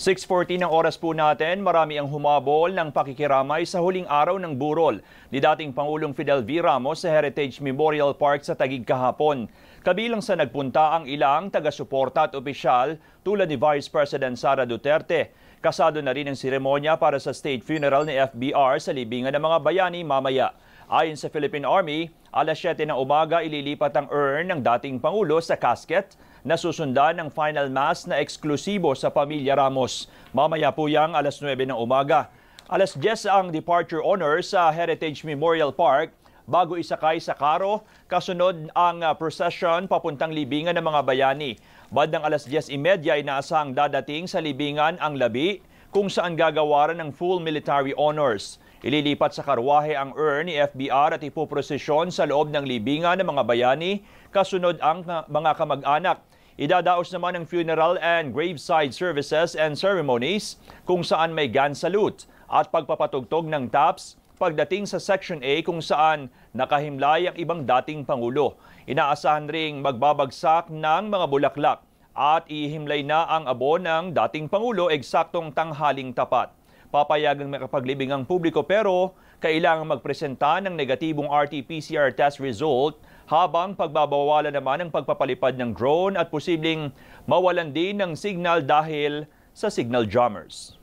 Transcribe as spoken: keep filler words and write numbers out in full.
six forty ng oras po natin, marami ang humabol ng pakikiramay sa huling araw ng burol ni dating Pangulong Fidel V. Ramos sa Heritage Memorial Park sa Taguig kahapon. Kabilang sa nagpunta ang ilang taga-suporta at opisyal tulad ni Vice President Sara Duterte. Kasado na rin ang seremonya para sa state funeral ni F B R sa libingan ng mga bayani mamaya. Ayon sa Philippine Army, alas siyete ng umaga ililipat ang urn ng dating Pangulo sa casket na susundan ng final mass na eksklusibo sa pamilya Ramos. Mamaya po yang alas nuwebe ng umaga. alas diyes ang departure honor sa Heritage Memorial Park bago isakay sa karo. Kasunod ang uh, procession papuntang libingan ng mga bayani. Bandang alas diyes trenta inaasahang dadating sa libingan ang labi kung saan gagawaran ng full military honors. Ililipat sa karwahe ang urn ni F B R at ipoprosesyon sa loob ng libingan ng mga bayani. Kasunod ang mga kamag-anak. Idadaos naman ang funeral and graveside services and ceremonies kung saan may gun salute at pagpapatugtog ng taps pagdating sa Section A kung saan nakahimlay ang ibang dating Pangulo. Inaasahan ring magbabagsak ng mga bulaklak at ihimlay na ang abo ng dating Pangulo eksaktong tanghaling tapat. Papayagang makapaglibing ang publiko pero kailangang magpresenta ng negatibong R T P C R test result habang pagbabawalan naman ang pagpapalipad ng drone at posibleng mawalan din ng signal dahil sa signal jammers.